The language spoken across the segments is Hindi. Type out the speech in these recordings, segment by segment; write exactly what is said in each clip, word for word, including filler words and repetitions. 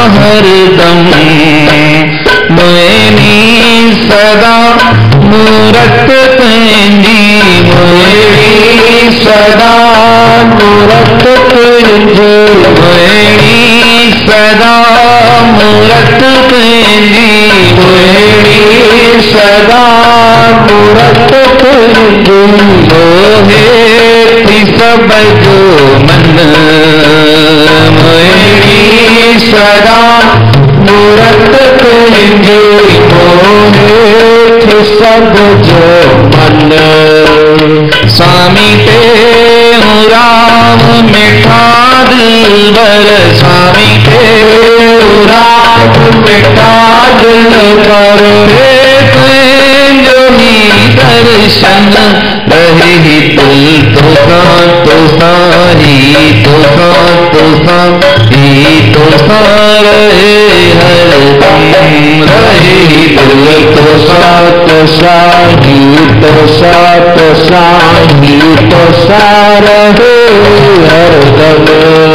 हरदम मोहिनी सदा मूरत तुंहिंजी मोहिनी सदा मूरत तुंहिंजी मोहिनी सदा मूरत तुंहिंजी मोहिनी सदा मूरत तुंहिंजी मोहे थी सब जो मन मोहिनी सदा मूरत तुंहिंजी मोहे थी सब जो मन स्वामी ते हूँ राम मिठा दिलबर स्वामी ते हूँ राम मिठा दिलबर तुझो ही दर्शन रही दिल तो सा तो सारी तो सा तो सा ही तो सा रहे हरदम रही दिल तो सा तो सा ही तो सा तो सा ही तो सा रहे हरदम।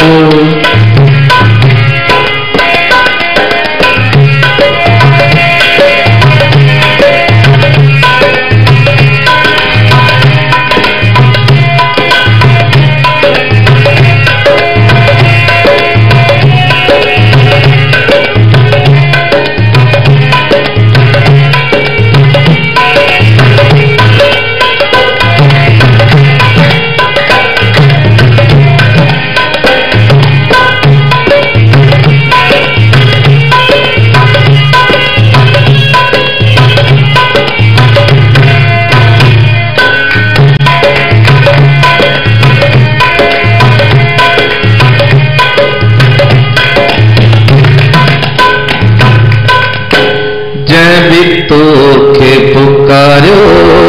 तोखे पुकारो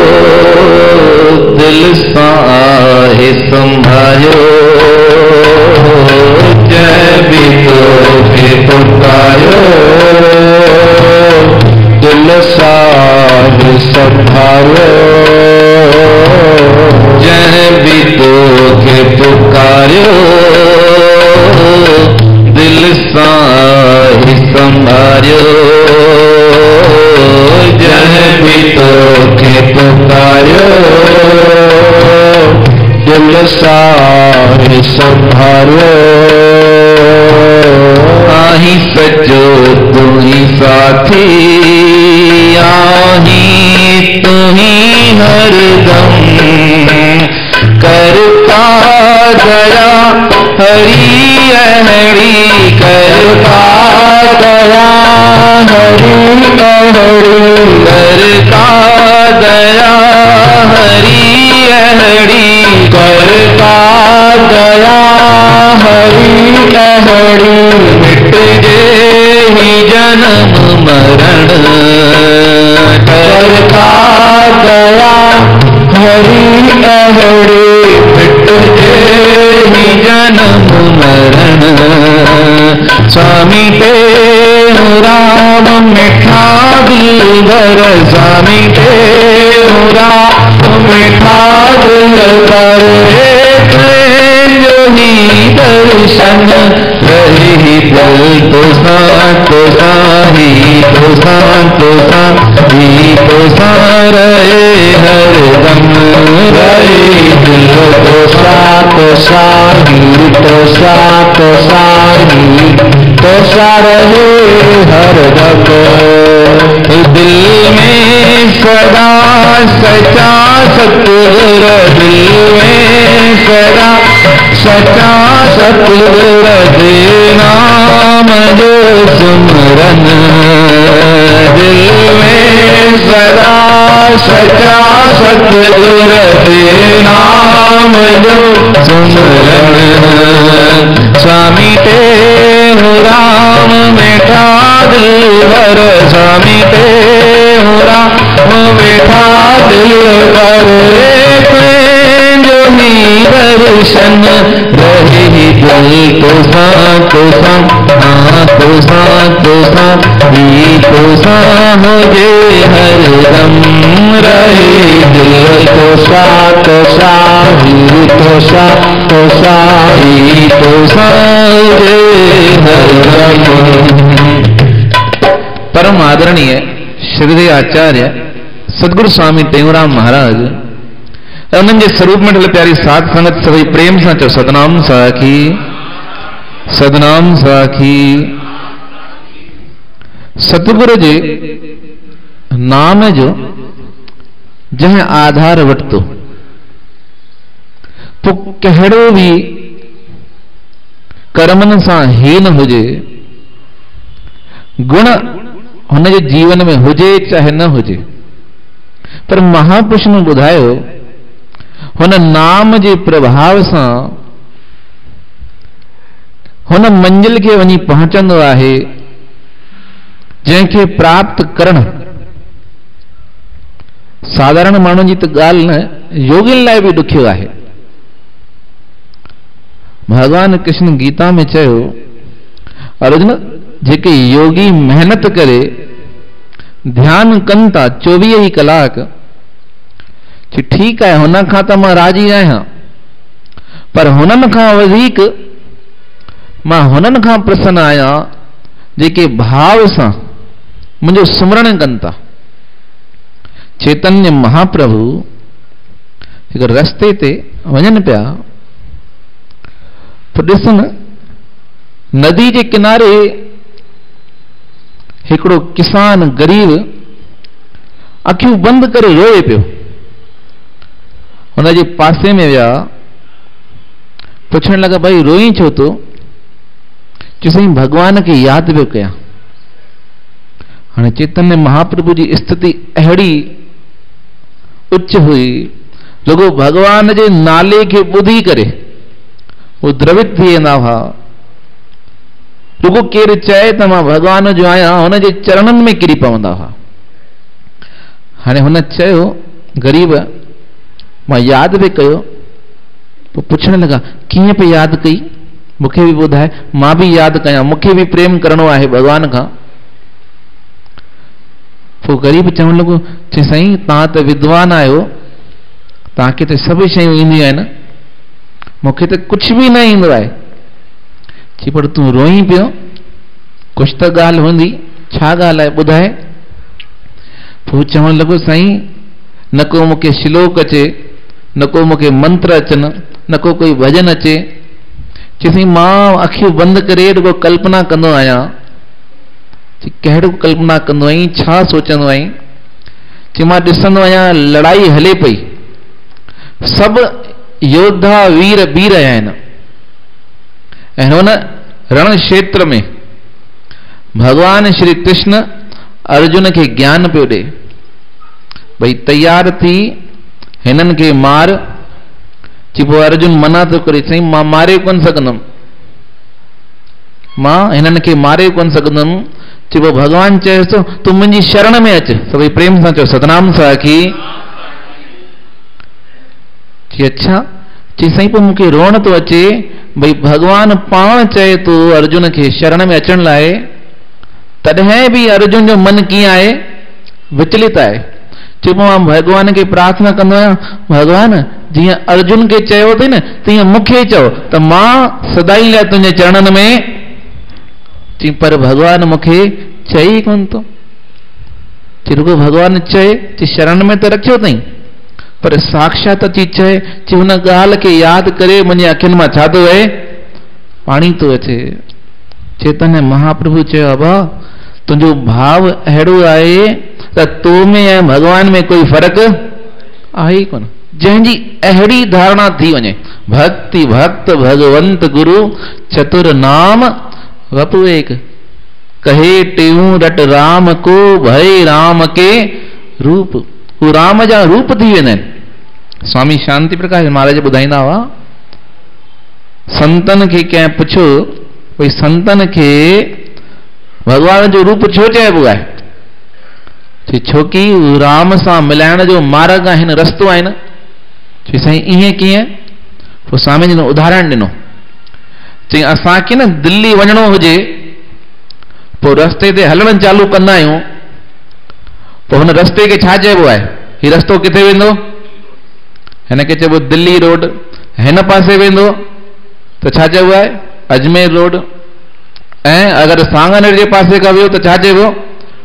दिल साहे संभालो जय भी तोखे पुकारो दिल साहे संभालो जय भी तोखे पुकारो दिल साहे संभालो जय भी तोखे पुकारो दिल साहे संभालो आही सचो तू ही साथी आही तू ही हरदम करता दया हरी अहड़ी करता दया हरी अहड़ी करता दया हरी अहड़ी करता दया हरी अहड़ी मिट जे ही जन्म मरण करता दया हरी अहड़ी मिट जे ही जन्म मरण स्वामी ते राम मिठा दिलबर स्वामी ते राम मिठा दिलबर जो ही दर्शन रही दिल तो सा तो सा ही तो सा तो सा ही तो सा रहे हरदम रही दिल तो सा तो सा ही तो सा तो सा ही तो सा रहे हरदम दिल में सदा सच्चा सतगुर दिल में सदा सच्चा सतगुर दे नाम जो सुमरन दिल में सदा सच्चा सतगुर दे नाम जो सुमरन स्वामी ते राम मिठा दिलबर स्वामी ते राम मिठा दिलबर जो ही दर्शन रही दिल तो सा तो सा हाँ तो सा तो सा ही तो सा हो जे हरदम रही दिल तो सा तो सा ही तो सा तो सा ही तो सा जे हरदम। परम आदरणीय श्रीदेव आचार्य सदगुरु स्वामी टेऊराम महाराज उन्हनि जे स्वरूप में ठल प्यारी साध संगत सभी प्रेम सां चो सतनाम साखी सतनाम साखी। सतगुरु जे नाम जो जह आधार वठतो तो कहिड़ो भी कर्मन सां हीन हुजे, गुण हुन जे जीवन में हुजे चाहे न हुजे, पर महापुरुष ने ॿुधायो हुन नाम जे प्रभाव सां हुन मंजिल के वञी पहुचंदो आहे जंहिंखे प्राप्त करण साधारण माण्हू जी त ॻाल्हि न, योगिन लाइ भी ॾुखियो आहे। भगवान कृष्ण गीता में चयो अर्जुन जेके योगी मेहनत करे ध्यान कनि था चोवीह ई कलाक, ठीक है हुन खां त मां राजी आहियां, पर हुननि खां वधीक मां हुननि खां प्रसन्न आहियां जेके भाव सां मुंहिंजो सुमरण कनि था। चैतन्य महाप्रभु हिकु रस्ते ते वञनि पिया तो ॾिस न नदी के किनारे हिकिड़ो किसान गरीब अखियूं बंद करे रोए पियो। हुन जे पासे में विया, पुछण लगा भाई रोई छो तो? चई भगवान के याद पियो कयां। हाँ चैतन्य महाप्रभु की स्थिति अहिड़ी उच्च हुई, रुगो भगवान के नाले के ॿुधी करे वो द्रवित थी वेंदा हुआ। रुगो केर चए त मां भगवान जो आहियां हुन जे चरणनि में किरी पवंदा हुआ। हाणे हुन चयो गरीब मां याद भी कयो, तो पुछण लगा कीअं पे याद कई, मूंखे भी ॿुधाए मां भी याद कयां, मूंखे भी प्रेम करणो आहे भगवान खां। तो गरीब चवण लॻो चई साईं तव्हां त विद्वान आहियो, तव्हांखे त सभु शयूं ईंदियूं आहिनि, मूंखे त कुछ भी न ईंदो आहे। चई पर तूं रोई पियो, कुछ त ॻाल्हि हूंदी, छा ॻाल्हि आहे ॿुधाए। पोइ चवण लॻो साईं न को मूंखे श्लोक अचे, न को मूंखे मंत्र अचनि, न को कोई भजन अचे। चई साईं मां अखियूं बंदि करे रुगो कल्पना कंदो आहियां। चई कहिड़ो कल्पना कंदो आहीं, छा सोचंदो आहीं? चई मां ॾिसंदो आहियां लड़ाई हले पई, सभु योद्धा वीर बीह रहिया आहिनि ऐं हुन रण क्षेत्र में भगवान श्री कृष्ण अर्जुन के ज्ञान पियो ॾे भई तैयार थी हिननि खे मार। चई पोइ अर्जुन मना थो करे, चई मां मारे कोन सघंदुमि, मां हिननि खे मारे कोन सघंदुमि। चई पोइ भगवान चएसि थो तूं मुंहिंजी शरण में अच, सभई प्रेम सां चओ सतनाम साखी। चई अच्छा। चई साईं पोइ मूंखे रोअण थो अचे भई भगवान पाण चए थो अर्जुन के शरण में अचण लाइ, तॾहिं भी अर्जुन जो मन कीअं आहे, विचलित आहे। चई पोइ मां भगवान के प्रार्थना कंदो आहियां भगवान जीअं अर्जुन के चयो अथई न तीअं मूंखे चओ त मां सदाई लाइ तुंहिंजे चरणनि में। चई पर भगवान मूंखे चई कोन थो। चई रुगो भगवान चए, चई शरण में त रखियो अथई, पर साक्षात अची चए। चई हुन ॻाल्हि खे यादि करे मुंहिंजे अखियुनि मां छा थो वहे, पाणी थो अचे। चैतन्य महाप्रभु चयो अबा तुंहिंजो भाव अहिड़ो आहे त तो में ऐं भगवान में कोई फ़र्क़ु आहे ई कोन। जंहिंजी अहिड़ी धारणा थी वञे, भक्ति भक्त भगवंत गुरु चतुर नाम वपु एक, कहे टेऊं रट राम को भय राम के रूप। वो राम जा रूप थी वेंदा आहिनि। स्वामी शांति प्रकाश महाराज ॿुधाईंदा हुआ, संतन खे कंहिं पुछो भई संतन खे भगवान जो रूप छो चइबो आहे? चई छोकी राम सां मिलाइण जो मार्ग आहिनि, रस्तो आहिनि। चई साईं ईअं कीअं? पोइ स्वामी जी ने उदाहरण ॾिनो। चई असांखे न दिल्ली वञणो हुजे, पोइ रस्ते ते हलणु चालू कंदा आहियूं, पोइ हुन रस्ते खे छा चइबो आहे? हीउ रस्तो किथे वेंदो? हिन खे चइबो दिल्ली रोड। हिन पासे वेंदो त छा चइबो आहे? अजमेर रोड। ऐं अगरि सांगनेर जे पासे खां वियो त छा चइबो?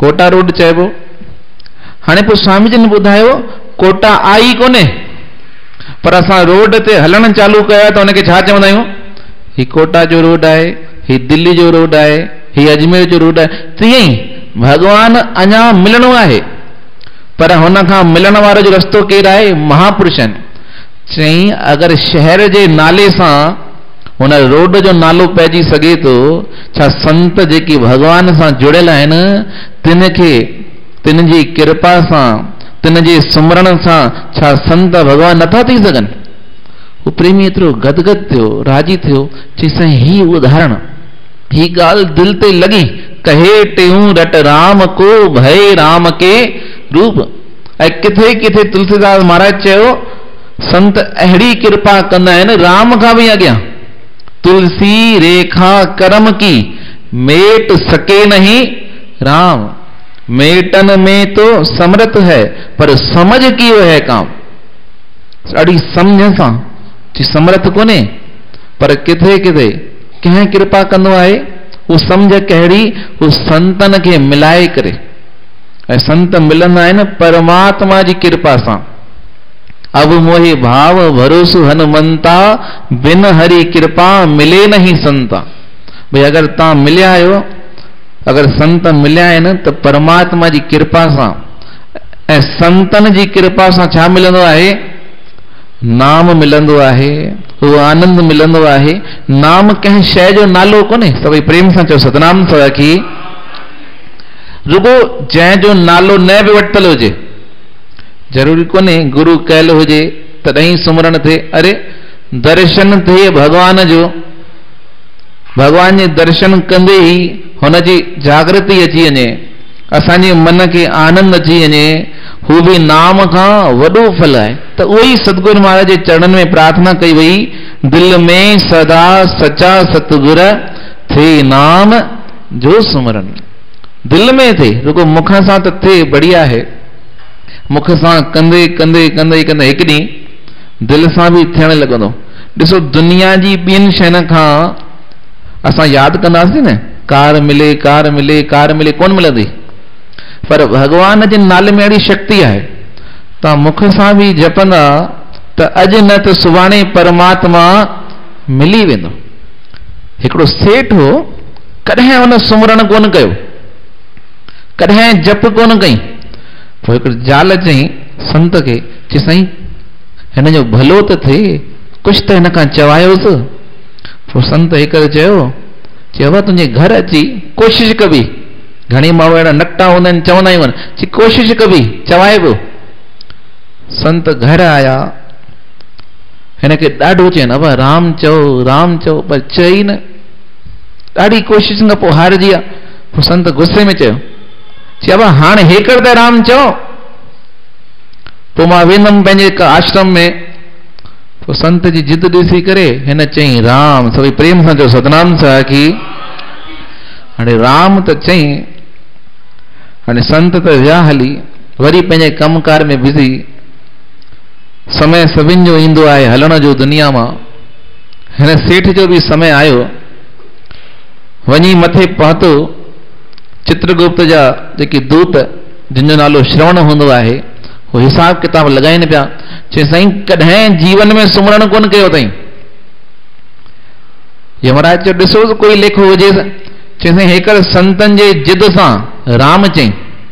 कोटा रोड चइबो। हाणे पोइ स्वामी जन ॿुधायो कोटा आई कोन्हे, पर असां रोड ते हलण चालू कयो त हुनखे छा चवंदा आहियूं? ही कोटा जो रोड आहे, ही दिल्ली जो रोड आहे, ही अजमेर जो रोड आहे। तीअं ई भगवान अञा मिलणो आहे, पर हुन खां मिलण वारो जो रस्तो केरु आहे? महापुरुष आहिनि। चई अगरि शहर जे नाले सां हुन रोड जो नालो पइजी सघे थो, छा संत जेकी भगवान सां जुड़ियल आहिनि तिन खे तिन जी कृपा सां तिन जे सुमरण सां छा संत भगवान नथा थी सघनि? हू प्रेमी एतिरो गदगद थियो, राजी थियो। चई साईं ही उदाहरण, ही ॻाल्हि दिलि ते लॻी। कहे टेऊं रट राम को भय राम के रूप। ऐं किथे किथे तुलसीदास महाराज चयो संत अहिड़ी कृपा कंदा आहिनि राम खां बि अॻियां। तुलसी रेखा करम की मेट सके नहीं राम, मेटन में तो समर्थ है पर समझ की है काम। ॾाढी सम्झ सां जी समर्थ कोन्हे, पर किथे किथे कंहिं कृपा कंदो आहे। उहो सम्झ कहिड़ी? उहो संतन खे मिलाए करे। ऐं संत मिलंदा आहिनि परमात्मा जी कृपा सां। अब मोहे भाव भरोसो हनुमंता, बिन हरि कृपा मिले नहीं संता। भई अगरि तव्हां मिलिया आहियो, अगरि संत मिलिया आहिनि त परमात्मा जी कृपा सां। ऐं संतन जी कृपा सां छा मिलंदो आहे? नाम मिलंदो आहे, उहो आनंद मिलंदो आहे। नाम कंहिं शइ जो नालो कोन्हे। सभई प्रेम सां चओ सतनाम साखी। रुगो जंहिंजो नालो न बि वरितल हुजे, ज़रूरी कोन्हे गुरु कयल हुजे तॾहिं सुमरण थिए। अरे दर्शन थिए भगवान जो, भगवान जे दर्शन कंदे ई हुनजी जागृति अची वञे, असांजे मन खे आनंद अची वञे, हू बि नाम खां वॾो फल आहे। त उहो ई सतगुरु महाराज जे चरणनि में प्रार्थना कई वई, दिल में सदा सचा सतगुर थे नाम जो सुमरन। दिल में थे, रुगो मुख सां त थे बढ़िया आहे। मुख सां कंदे कंदे कंदे कंदे हिकु ॾींहुं दिल सां बि थियण लॻंदो। ॾिसो दुनिया जी ॿियनि शयुनि खां असां यादि कंदासीं न, कार मिले कार मिले कार मिले, कोन मिलंदी। पर भगवान जे नाले में अहिड़ी शक्ति आहे, तव्हां मुख सां बि जपंदा त अॼु न त सुभाणे परमात्मा मिली वेंदो। हिकिड़ो सेठ हो, कॾहिं हुन सुमरण कोन कयो, कॾहिं जप कोन कई। पोइ हिकिड़ी ज़ाल चई संत खे, चई साईं हिन जो भलो त थिए, कुझु त हिन खां चवायोसि। पोइ संत हिकु चयो, चयो तुंहिंजे घर अची कोशिशि कबी। घणी माण्हू अहिड़ा नकटा हूंदा आहिनि, चवंदा आहियूं चई कोशिशि कबी चवाइबो। संत घर आया, हिनखे ॾाढो चयनि अब राम चओ राम चओ, पर चई न। ॾाढी कोशिशि खां पोइ हारजी विया। पोइ संत गुस्से में चयो, चई अब हाणे हेकर त राम चओ, पोइ मां वेंदुमि पंहिंजे आश्रम में। पोइ संत जी जिद ॾिसी करे हिन चई राम। सभई प्रेम सां चओ सतनाम साखी। हाणे राम त चई, हाणे संत त विया हली, वरी पंहिंजे कमकार में बिज़ी। समय सभिनि जो ईंदो आहे हलण जो दुनिया मां। हिन सेठ जो बि समय आयो, वञी मथे पहुतो। चित्रगुप्त जा जेके दूत जिन जो नालो श्रवण हूंदो आहे, वो हिसाब किताब लॻाइनि पिया। चई साईं कॾहिं जीवन में सुमरण कोन कयो अथई। यमराज चयो ॾिसो त कोई लेखो हुजे। चई साईं हेकर संतन जे जिद सां राम चई।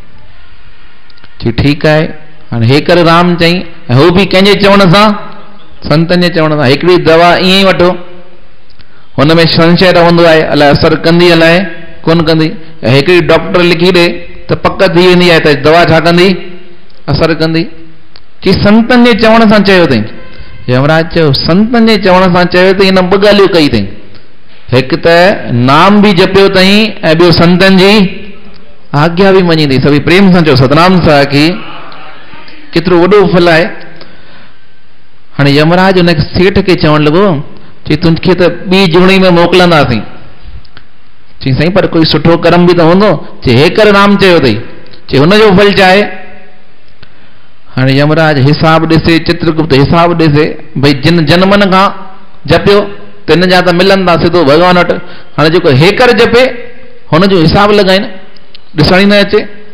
चई ठीकु आहे, हाणे हेकर राम चई, ऐं हू बि कंहिंजे चवण सां? संतन जे चवण सां। हिकिड़ी दवा ईअं ई वठो, हुन में संशय रहंदो आहे, अलाए असरु कंदी अलाए कोन कंदी। ऐं हिकिड़ी डॉक्टर लिखी ॾे त पक थी वेंदी आहे त दवा छा कंदी? असरु कंदी। कि संतन जे चवण सां चयो अथई। यमराज चयो संतन जे चवण सां चयो अथई, हिन ॿ ॻाल्हियूं कई अथई। हिकु त नाम बि जपियो अथई, ऐं ॿियो संतन जी आज्ञा बि मञी अथई। सभई प्रेम सां चओ सतनाम साखी। केतिरो वॾो फल आहे। हाणे यमराज हुन सेठ खे चवणु लॻो, चई तुंहिंखे त ॿी जुगणी में मोकिलंदासीं। चई साईं पर कोई सुठो कर्म बि त हूंदो। चई हेकर राम चयो अथई। चई हुनजो फल छा आहे? हाणे यमराज हिसाब ॾिसे, चित्रगुप्त हिसाब ॾिसे, भई जिन जनमन खां जपियो तिन जा त मिलंदा सिधो भॻवान वटि। हाणे जेको हेकर जपे हुनजो हिसाब लॻाइनि, ॾिसण ई न अचे।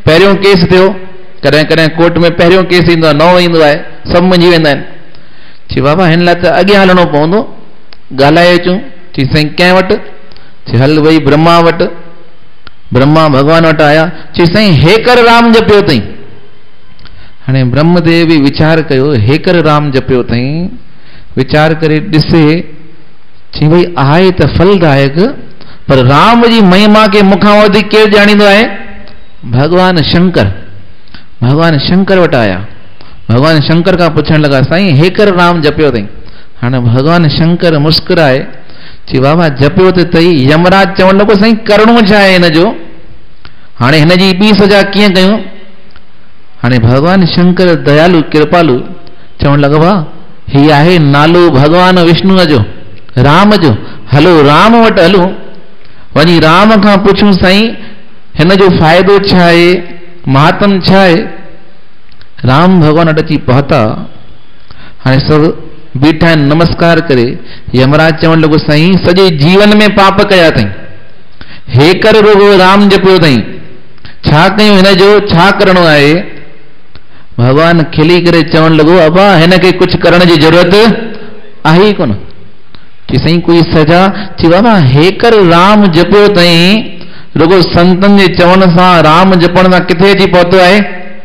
पहिरियों केस थियो, कॾहिं कॾहिं कोर्ट में पहिरियों केस ईंदो आहे, नओं ईंदो आहे, सभु मुंझी वेंदा आहिनि। चई बाबा हिन लाइ त अॻियां हलणो पवंदो, ॻाल्हाए अचूं। चई साईं कंहिं वटि? चई हल भई ब्रह्मा वटि। ब्रह्मा भगवान वटि आया। चई साईं हेकर राम जपियो अथई। हाणे ब्रह्मदेव बि वीचार कयो, हेकर राम जपियो अथई, वीचार करे ॾिसे, चई भई आहे त फलदायक, पर राम जी महिमा खे मूंखां वधीक केरु ॼाणींदो आहे? भगवान शंकर। भगवान शंकर वटि आया। भगवान शंकर खां पुछण लॻा साईं हेकर राम जपियो अथई। हाणे भगवान शंकर मुस्कुराए, चई बाबा जपियो त अथई। यमराज चवण लॻो साईं करिणो छा आहे हिन जो? हाणे हिन जी ॿी सजा कीअं कयूं? हाणे भगवान शंकर दयालु कृपालु चवण लॻा बा ही आहे नालो भगवान विष्णुअ जो, राम जो, हलो राम वटि हलूं, वञी राम खां पुछूं साईं हिन जो फ़ाइदो छा आहे, महात्म छा आहे। राम भगवान वटि अची पहुता। हाणे सभु बीठा आहिनि, नमस्कार करे। यमराज चवण लॻो साईं सॼे जीवन में पाप कया अथई, हेकर रुगो राम जपियो अथई, छा कयूं हिन जो, छा करिणो आहे? भगवान खिली करे चवण लॻो अबा हिन खे कुझु करण जी ज़रूरत आहे ई कोन। चई साईं कोई सजा? चई बाबा हेकर राम जपियो अथई, रुगो संतनि जे चवण सां राम जपण सां किथे अची पहुतो आहे?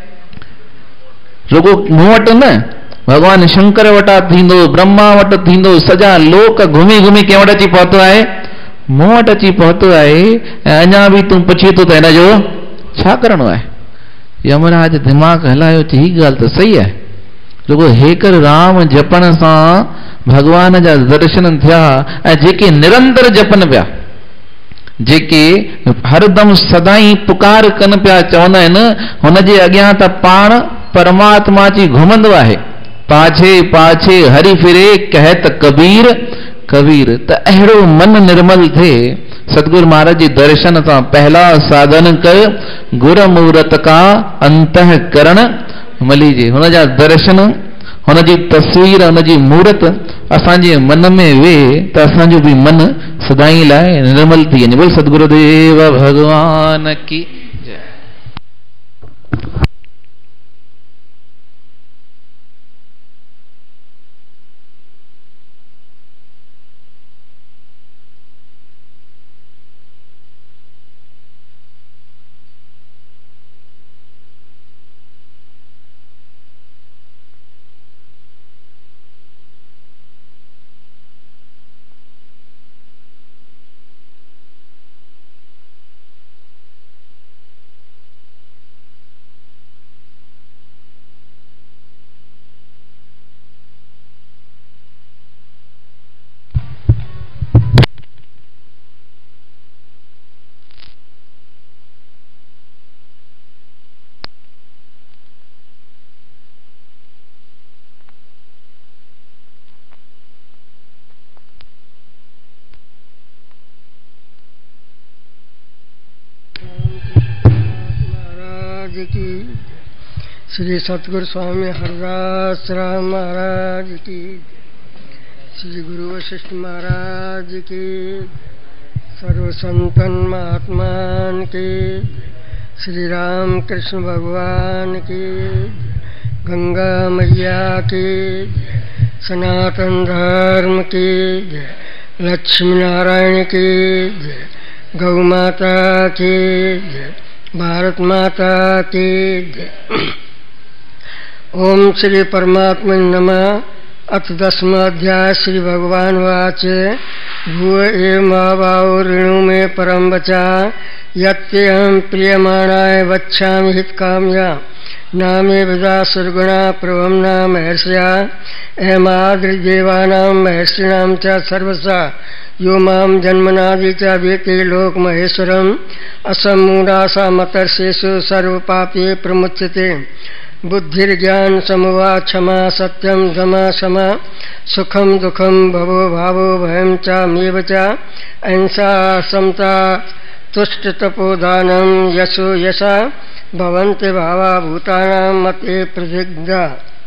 रुगो मूं वटि न, भगवान शंकर वटां थींदो, ब्रह्मा वटि थींदो, सॼा लोक घुमी घुमी कंहिं वटि अची पहुतो आहे? मूं वटि अची पहुतो आहे। ऐं अञा बि तूं पुछी थो त हिन जो छा करिणो आहे? यमराज दिमाग़ हलायो, चई हीअ ॻाल्हि त सही आहे। रुगो हेकर राम जपण सां भगवान जा दर्शन थिया, ऐं जेके निरंतर जपनि पिया, जेके हरदम सदाई पुकार कनि पिया, चवंदा आहिनि हुनजे अॻियां त पाण परमात्मा अची घुमंदो आहे। पाछे पाछे हरि फिरे कहत कबीर कबीर। त अहिड़ो मन निर्मल थिए सतगुरु महाराज जी दर्शन सां। पहला साधन कर गुर मूरत का अंतः करण मलीजे। हुनजा दर्शन, हुनजी तस्वीर, हुनजी मूर्त असांजे मन में वेहे त असांजो बि मन सदाई लाइ निर्मल थी वञे। बोल सतगुरुदेव भगवान की जय। श्री सतगुरु स्वामी हरदास राम महाराज की, श्री गुरु वशिष्ठ महाराज की, सर्व संतन महात्मान की, श्री राम कृष्ण भगवान की, गंगा मैया की, सनातन धर्म की, लक्ष्मी नारायण की, गौ माता की, भारत माता की। ओम श्री परमात्मा नमः। अथ दसवां अध्याय। श्री भगवान वाच भूव ए महाभाव ऋणु में परम बचा यत्यहं प्रियमाणाय वक्षामि हितकाम्या नामे विदा सुरगुणा प्रभम नाम महर्षया अहमाद्रिदेवानां महर्षिणां च सर्वसा यो माम जन्मनादि च वेते लोक महेश्वरम असमूढ़ासा मतर्षेषु सर्व पापे प्रमुच्यते। बुद्धिर्ज्ञान समवा क्षमा सत्यम दमा क्षमा सुखम दुखम भवो भावो भयम च मेव च अहिंसा समता तुष्ट तपोदानम यशो यशा भवन्ति भावा भूतानां मते प्रतिज्ञा।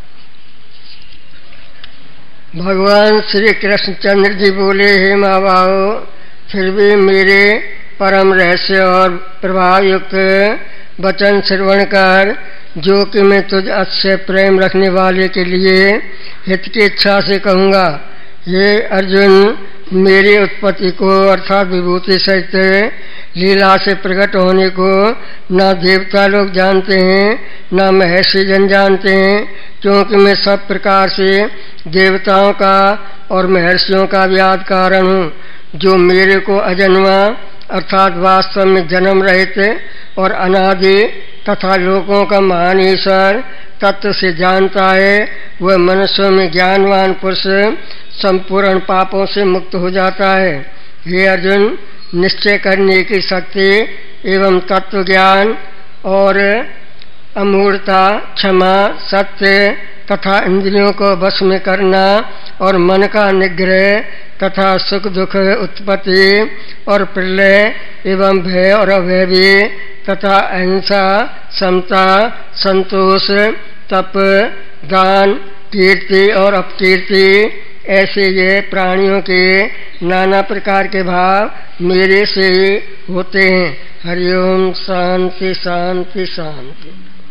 भगवान श्री कृष्णचंद्र जी बोले, हे महाभाव, फिर भी मेरे परम रहस्य और प्रभावयुक्त वचन श्रवण कर, जो कि मैं तुझ अच्छे प्रेम रखने वाले के लिए हित की इच्छा से कहूँगा। हे अर्जुन, मेरी उत्पत्ति को अर्थात विभूति सहित लीला से प्रकट होने को ना देवता लोग जानते हैं, ना महर्षि जन जानते हैं, क्योंकि मैं सब प्रकार से देवताओं का और महर्षियों का व्याध कारण हूँ। जो मेरे को अजन्मा अर्थात वास्तव में जन्म रहित और अनादि तथा लोगों का महान ईश्वर तत्व से जानता है, वह मनुष्यों में ज्ञानवान पुरुष संपूर्ण पापों से मुक्त हो जाता है। हे अर्जुन, निश्चय करने की शक्ति एवं तत्व ज्ञान और अमूर्ता, क्षमा, सत्य तथा इंद्रियों को वश में करना और मन का निग्रह तथा सुख दुख उत्पत्ति और प्रलय एवं भय और अभय भी तथा अहिंसा, समता, संतोष, तप, दान, कीर्ति और अपकीर्ति, ऐसे ये प्राणियों के नाना प्रकार के भाव मेरे से होते हैं। हरिओम। शांति शांति शांति।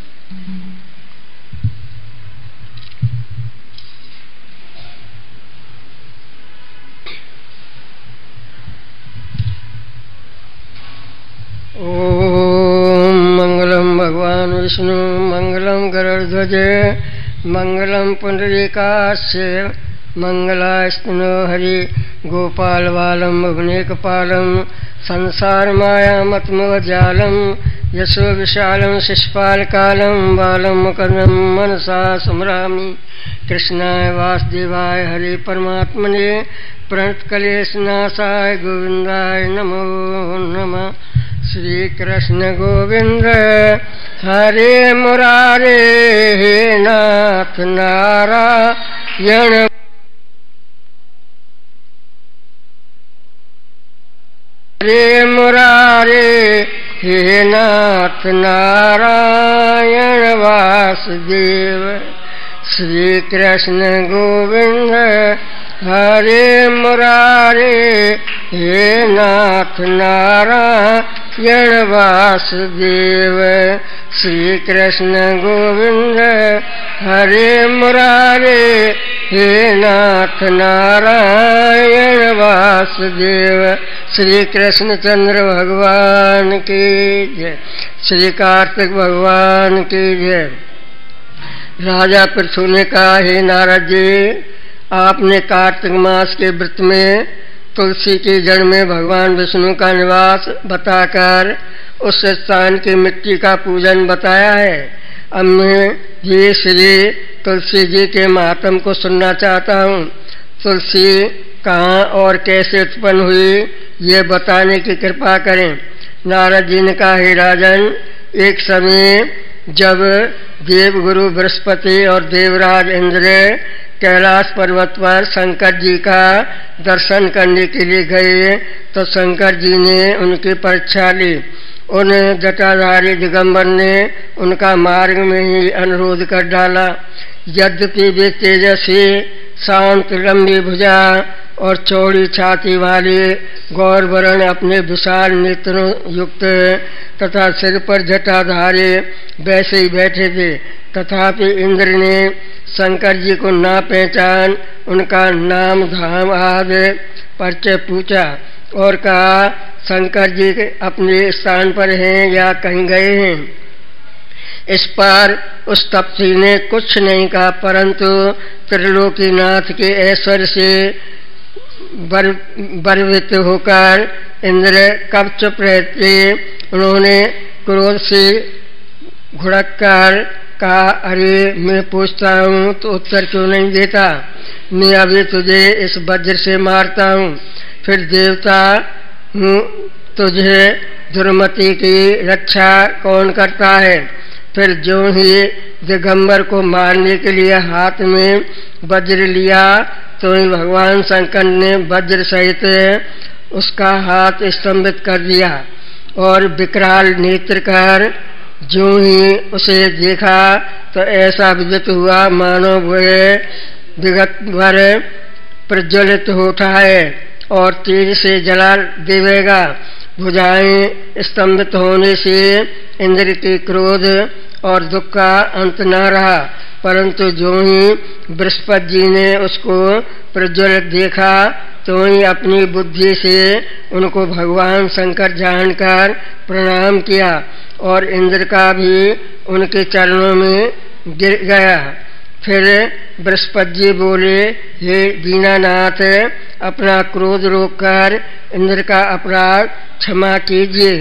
ओम मंगलम भगवान विष्णु मंगलम गरुड़ध्वज मंगलम पुंडरीकास्य मंगलास्तनो हरि गोपाल बालम भुवनेकपालम संसार माया मतमोहजालम यशो विशालम शिशुपाल कालम बालम मुकर्णम मनसा स्मरामि। कृष्णाय वासुदेवाय हरे परमात्मने प्रणत क्लेशनाशाय गोविंदाय नमो नमः। श्री कृष्ण गोविंद हरे मुरारे हे नाथ नारायण। हरे मुरारे हे नाथ नारायण वासुदेव। श्री कृष्ण गोविंद हरे मुरारे हे नाथ नारायण वासुदेव। श्री कृष्ण गोविंद हरे मुरारे हे नाथ नारायण वासुदेव। श्री कृष्ण चंद्र भगवान की जय। श्री कार्तिक भगवान की जय। राजा पृथु ने कहा, हे नारद जी, आपने कार्तिक मास के व्रत में तुलसी की जड़ में भगवान विष्णु का निवास बताकर उस स्थान की मिट्टी का पूजन बताया है। अब मैं ये श्री तुलसी जी के महात्म को सुनना चाहता हूँ। तुलसी कहाँ और कैसे उत्पन्न हुई, ये बताने की कृपा करें। नारद जी ने कहा, हे राजन, एक समय जब देवगुरु बृहस्पति और देवराज इंद्र कैलाश पर्वत पर शंकर जी का दर्शन करने के लिए गए तो शंकर जी ने उनकी परीक्षा ली। उन जटाधारी दिगंबर ने उनका मार्ग में ही अनुरोध कर डाला। यद्यपि वे तेजस्वी, शांत, लंबी भुजा और चौड़ी छाती वाले गौर वर्ण अपने विशाल नेत्रों युक्त तथा सिर पर जटाधारी वैसे ही बैठे थे, तथापि इंद्र ने शंकर जी को ना पहचान उनका नाम धाम आदि परिचय पूछा और कहा, शंकर जी अपने स्थान पर हैं या कहीं गए हैं। इस पर उस तपस्वी ने कुछ नहीं कहा, परंतु त्रिलोकीनाथ के ऐश्वर्य से गर्वित होकर इंद्र कब चुप रहते, उन्होंने क्रोध से घुड़क कर कहा, अरे मैं पूछता हूँ तो उत्तर क्यों नहीं देता? मैं अभी तुझे इस वज्र से मारता हूँ, फिर देवता हूँ, तुझे दुर्मति की रक्षा कौन करता है? फिर जो ही दिगंबर को मारने के लिए हाथ में वज्र लिया तो ही भगवान शंकर ने वज्र सहित उसका हाथ स्तंभित कर दिया और विकराल नेत्र कर जो ही उसे देखा तो ऐसा विदित हुआ मानो वह विगत भर प्रज्वलित होता है और तेज से जला देवेगा। भुजाएं स्तंभित होने से इंद्र के क्रोध और दुख का अंत न रहा, परंतु जो ही बृहस्पति जी ने उसको प्रज्वलित देखा तो ही अपनी बुद्धि से उनको भगवान शंकर जानकर प्रणाम किया और इंद्र का भी उनके चरणों में गिर गया। फिर बृहस्पति जी बोले, हे दीनानाथ, अपना क्रोध रोककर इंद्र का अपराध क्षमा कीजिए।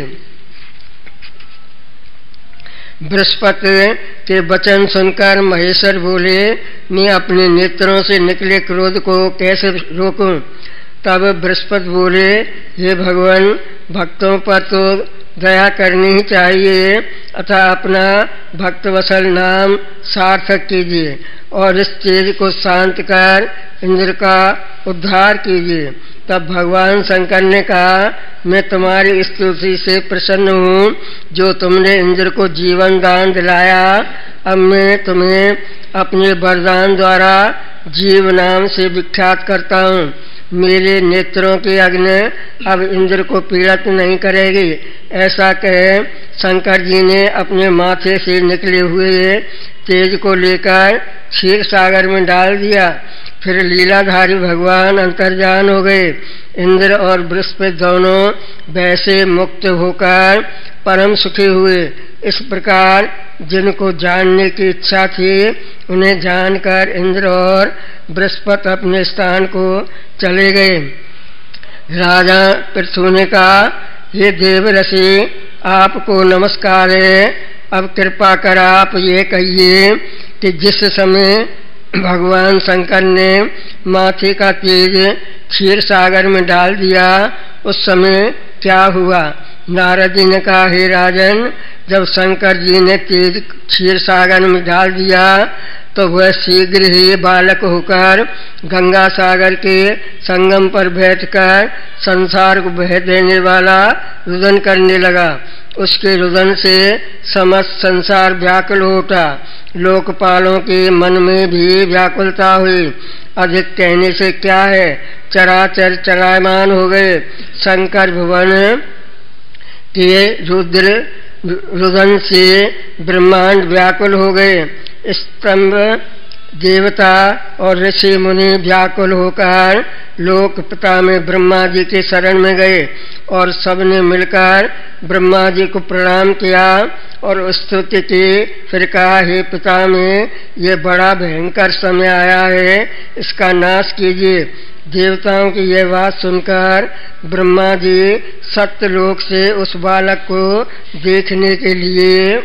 बृहस्पति के वचन सुनकर महेश्वर बोले, मैं अपने नेत्रों से निकले क्रोध को कैसे रोकूं? तब बृहस्पति बोले, हे भगवान, भक्तों पर तो दया करनी ही चाहिए, अतः अपना भक्तवत्सल नाम सार्थक कीजिए और इस तेज को शांत कर इंद्र का उद्धार कीजिए। तब भगवान शंकर ने कहा, मैं तुम्हारी स्तुति से प्रसन्न हूँ जो तुमने इंद्र को जीवन दान दिलाया। अब मैं तुम्हें अपने वरदान द्वारा जीव नाम से विख्यात करता हूँ। मेरे नेत्रों की अग्नि अब इंद्र को पीड़ित नहीं करेगी। ऐसा कह शंकर जी ने अपने माथे से निकले हुए तेज को लेकर क्षीर सागर में डाल दिया। फिर लीलाधारी भगवान अंतर्जान हो गए। इंद्र और बृहस्पति दोनों वैसे मुक्त होकर परम सुखी हुए। इस प्रकार जिनको जानने की इच्छा थी उन्हें जानकर इंद्र और बृहस्पति अपने स्थान को चले गए। राजा पृथु ने कहा, हे देवऋषि, आपको नमस्कार है। अब कृपा कर आप ये कहिए कि जिस समय भगवान शंकर ने माथे का तेज क्षीर सागर में डाल दिया उस समय क्या हुआ? नारद जी ने कहा, हे राजन, जब शंकर जी ने तेज क्षीर सागर में डाल दिया तो वह शीघ्र ही बालक होकर गंगा सागर के संगम पर बैठकर संसार को बह देने वाला रुदन करने लगा। उसके रुदन से समस्त संसार व्याकुल हो उठा। लोकपालों के मन में भी व्याकुलता हुई। अधिक कहने से क्या है, चराचर चरायमान हो गए। शंकर भुवन के रुद्र रुदन से ब्रह्मांड व्याकुल हो गए। स्तंभ देवता और ऋषि मुनि व्याकुल होकर लोक पिता में ब्रह्मा जी के शरण में गए और सबने मिलकर ब्रह्मा जी को प्रणाम किया और स्तुति की। फिर कहा, हे पिता में ये बड़ा भयंकर समय आया है, इसका नाश कीजिए। देवताओं की यह बात सुनकर ब्रह्मा जी सत्यलोक से उस बालक को देखने के लिए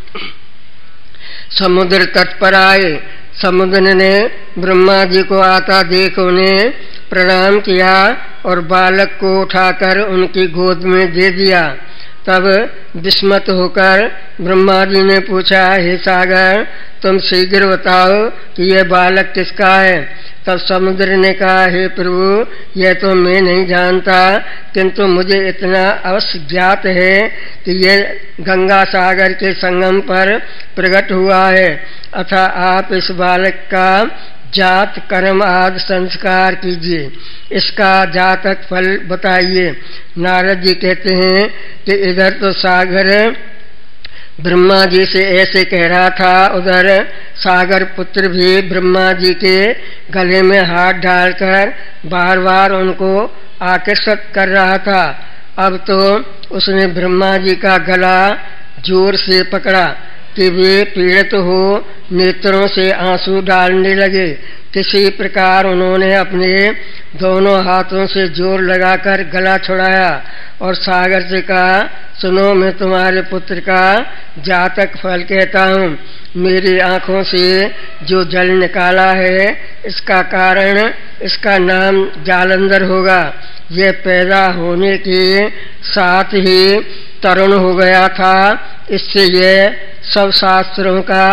समुद्र तट पर आए। समुद्र ने ब्रह्मा जी को आता देख उन्हें प्रणाम किया और बालक को उठाकर उनकी गोद में दे दिया। तब विस्मत होकर ब्रह्मा जी ने पूछा, हे सागर, तुम शीघ्र बताओ कि यह बालक किसका है? तब समुद्र ने कहा, हे प्रभु, यह तो मैं नहीं जानता, किंतु मुझे इतना अवश्य ज्ञात है कि यह गंगा सागर के संगम पर प्रकट हुआ है। अतः आप इस बालक का जात कर्म आदि संस्कार कीजिए, इसका जातक फल बताइए। नारद जी कहते हैं कि इधर तो सागर ब्रह्मा जी से ऐसे कह रहा था, उधर सागर पुत्र भी ब्रह्मा जी के गले में हाथ डालकर बार बार उनको आकर्षित कर रहा था। अब तो उसने ब्रह्मा जी का गला जोर से पकड़ा कि वे पीड़ित हो नेत्रों से आंसू डालने लगे। किसी प्रकार उन्होंने अपने दोनों हाथों से जोर लगाकर गला छुड़ाया और सागर से कहा, सुनो, मैं तुम्हारे पुत्र का जातक फल कहता हूँ। मेरी आँखों से जो जल निकाला है इसका कारण इसका नाम जालंधर होगा। यह पैदा होने के साथ ही तरुण हो गया था। इससे यह सब शास्त्रों का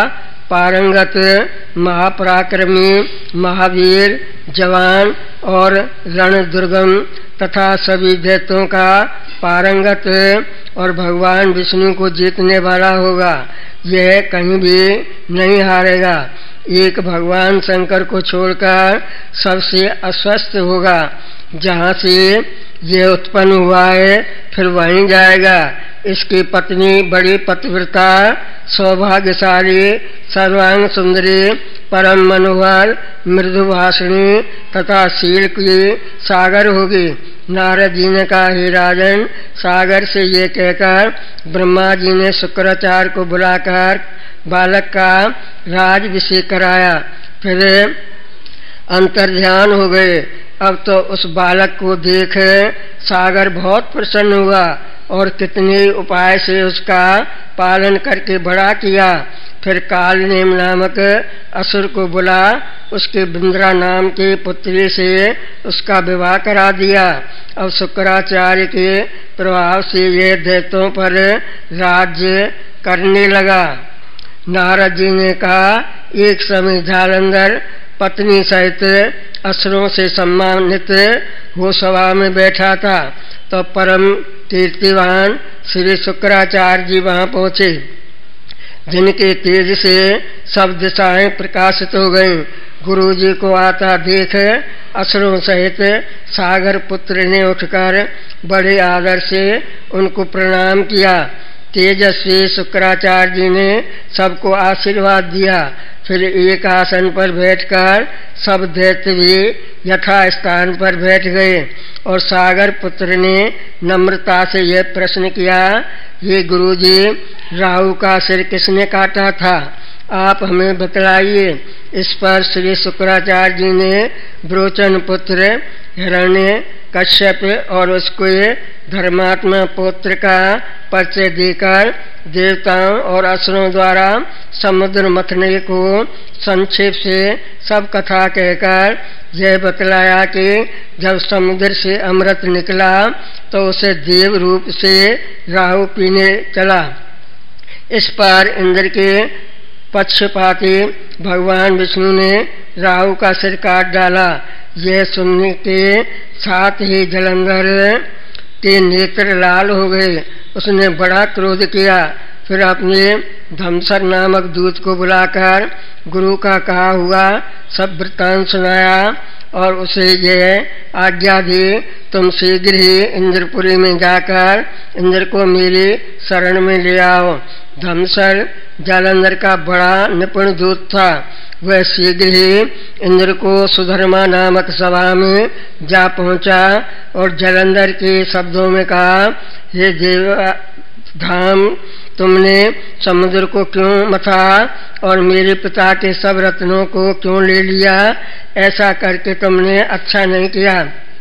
पारंगत, महापराक्रमी, महावीर, जवान और रणदुर्गम तथा सभी दैत्यों का पारंगत और भगवान विष्णु को जीतने वाला होगा। यह कहीं भी नहीं हारेगा। एक भगवान शंकर को छोड़कर सबसे अस्वस्थ होगा। जहाँ से यह उत्पन्न हुआ है फिर वहीं जाएगा। इसकी पत्नी बड़ी पतिव्रता, सौभाग्यशाली, सर्वांग सुंदरी, परम मनोहर, मृदुभाषिणी तथा शील की सागर होगी। नारद जी ने कहा, हे राजन, सागर से ये कहकर ब्रह्मा जी ने शुक्राचार्य को बुलाकर बालक का राजभिषेक कराया। फिर अंतर्ध्यान हो गए। अब तो उस बालक को देख सागर बहुत प्रसन्न हुआ और कितने उपाय से उसका पालन करके बड़ा किया। फिर कालनेम नामक असुर को बुला उसके बिंद्रा नाम के पुत्री से उसका विवाह करा दिया। अब शुक्राचार्य के प्रभाव से ये दैत्यों पर राज्य करने लगा। नारद जी ने कहा, एक समय जालंधर पत्नी सहित असुरों से सम्मानित हो सभा में बैठा था। तो परम कीर्तिवान श्री शुक्राचार्य जी वहां पहुंचे, जिनके तेज से सब दिशाएं प्रकाशित हो गईं। गुरु जी को आता देख असुरों सहित सागर पुत्र ने उठकर बड़े आदर से उनको प्रणाम किया। तेजस्वी शुक्राचार्य जी ने सबको आशीर्वाद दिया। फिर एक आसन पर बैठकर सब दैत्य भी यथा स्थान पर बैठ गए और सागर पुत्र ने नम्रता से यह प्रश्न किया, ये गुरुजी, राहु का सिर किसने काटा था? आप हमें बतलाइए। इस पर श्री शुक्राचार्य जी ने ब्रोचन पुत्र हिरण्य कश्यप और उसके धर्मात्मा पुत्र का परिचय देकर देवताओं और असुरों द्वारा समुद्र मथने को संक्षेप से सब कथा कहकर यह बतलाया कि जब समुद्र से अमृत निकला तो उसे देव रूप से राहु पीने चला। इस पर इंद्र के पक्षपाती भगवान विष्णु ने राहु का सिर काट डाला। यह सुनने के साथ ही जलंधर के नेत्र लाल हो गए। उसने बड़ा क्रोध किया। फिर अपने धमसर नामक दूत को बुलाकर गुरु का कहा हुआ सब वृत्तांत सुनाया और उसे यह आज्ञा दी, तुम शीघ्र ही इंद्रपुरी में जाकर इंद्र को मेरी शरण में ले आओ। धमसर जालंधर का बड़ा निपुण दूत था। वह शीघ्र ही इंद्र को सुधर्मा नामक सभा में जा पहुंचा और जालंधर के शब्दों में कहा, हे देव धाम, तुमने समुद्र को क्यों मथा और मेरे पिता के सब रत्नों को क्यों ले लिया? ऐसा करके तुमने अच्छा नहीं किया।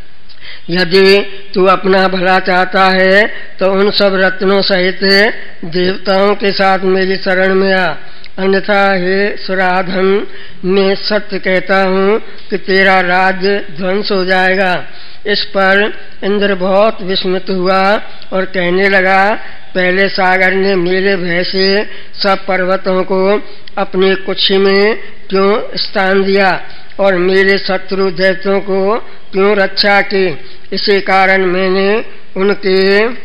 यदि तू अपना भला चाहता है तो उन सब रत्नों सहित देवताओं के साथ मेरी शरण में आ, अन्यथा हे सुराधन, मैं सत्य कहता हूँ कि तेरा राज्य ध्वंस हो जाएगा। इस पर इंद्र बहुत विस्मित हुआ और कहने लगा, पहले सागर ने मेरे भय से सब पर्वतों को अपनी कुक्षी में क्यों स्थान दिया और मेरे शत्रु दैत्यों को क्यों रक्षा की? इसी कारण मैंने उनके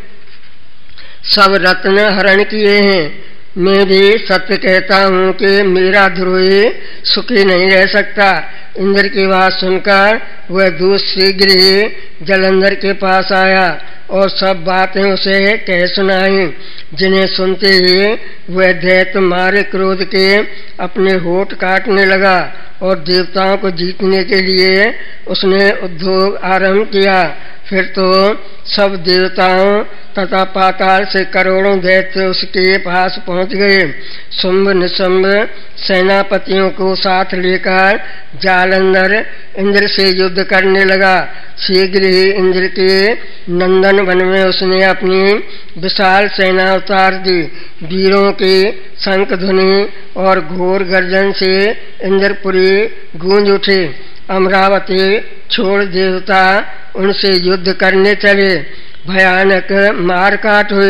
सब रत्न हरण किए हैं। मैं भी सत्य कहता हूँ कि मेरा द्रोही सुखी नहीं रह सकता। इंद्र की बात सुनकर वह दूत शीघ्र ही जलंधर के पास आया और सब बातें उसे कह सुनाई, जिन्हें सुनते ही वह दैत्य मारे क्रोध के अपने होठ काटने लगा और देवताओं को जीतने के लिए उसने उद्योग आरंभ किया। फिर तो सब देवताओं तथा पाताल से करोड़ों दैत्य उसके पास पहुंच गए। शुंभ निशुंभ सेनापतियों को साथ लेकर जालंधर इंद्र से युद्ध करने लगा। शीघ्र ही इंद्र के नंदन वन में उसने अपनी विशाल सेना उतार दी। वीरों की शंख ध्वनि और घोर गर्जन से इंद्रपुरी गूंज उठे। अमरावती छोड़ देवता उनसे युद्ध करने चले। भयानक मारकाट हुई।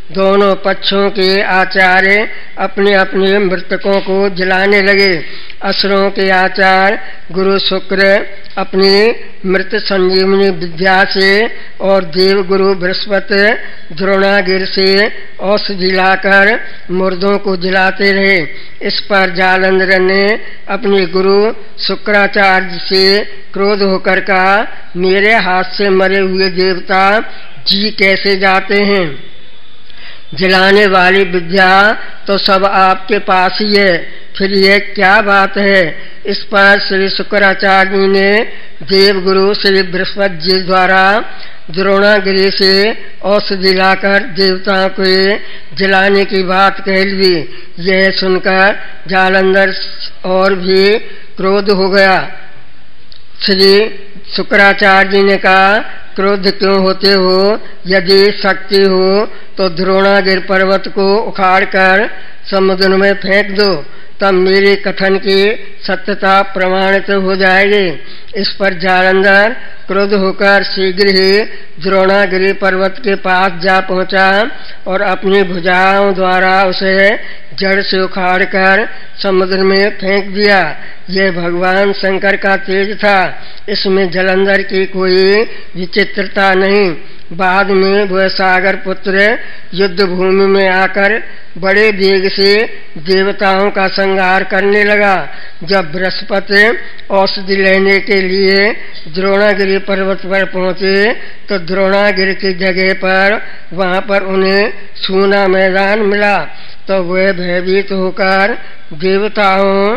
दोनों पक्षों के आचार्य अपने अपने मृतकों को जलाने लगे। असुरों के आचार्य गुरु शुक्र अपनी मृत संजीवनी विद्या से और देव गुरु बृहस्पति द्रोणागिर से औषधि लाकर मुर्दों को जलाते रहे। इस पर जालंधर ने अपने गुरु शुक्राचार्य से क्रोध होकर कहा, मेरे हाथ से मरे हुए देवता जी कैसे जाते हैं? जलाने वाली विद्या तो सब आपके पास ही है, फिर ये क्या बात है? इस पर श्री शुक्राचार्य जी ने देव गुरु श्री बृहस्पति जी द्वारा द्रोणागिरि से औषधि लाकर देवताओं को जलाने की बात कह ली। यह सुनकर जालंधर और भी क्रोध हो गया। श्री शुक्राचार्य जी ने कहा, क्रोध क्यों होते हो? यदि शक्ति हो तो द्रोणागिरि पर्वत को उखाड़कर समुद्र में फेंक दो, तब मेरे कथन की सत्यता प्रमाणित हो जाएगी। इस पर जालंधर क्रोध होकर शीघ्र ही द्रोणागिरि पर्वत के पास जा पहुंचा और अपनी भुजाओं द्वारा उसे जड़ से उखाड़कर समुद्र में फेंक दिया। यह भगवान शंकर का तेज था, इसमें जालंधर की कोई विचित्रता नहीं। बाद में वह सागर पुत्र युद्ध भूमि में आकर बड़े वेग से देवताओं का संहार करने लगा। जब बृहस्पति औषधि लेने के लिए द्रोणागिरि पर्वत पर पहुंचे तो द्रोणागिरि की जगह पर वहां पर उन्हें सूना मैदान मिला। तो वह भयभीत होकर देवताओं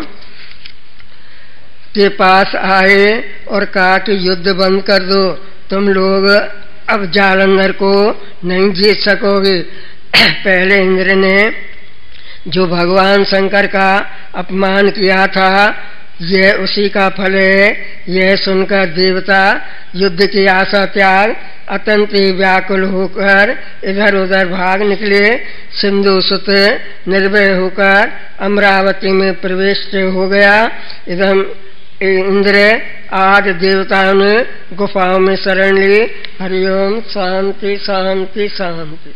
के पास आए और कहा कि युद्ध बंद कर दो, तुम लोग अब जालंधर को नहीं जीत सकोगे। पहले इंद्र ने जो भगवान शंकर का अपमान किया था, यह उसी का फल है। यह सुनकर देवता युद्ध की आशा त्याग अत्यंत व्याकुल होकर इधर उधर भाग निकले। सिंधु सुत निर्भय होकर अमरावती में प्रवेश हो गया। इधम इंद्र आदि देवताओं ने गुफाओं में शरण ली। हरिओम शांति शांति शांति।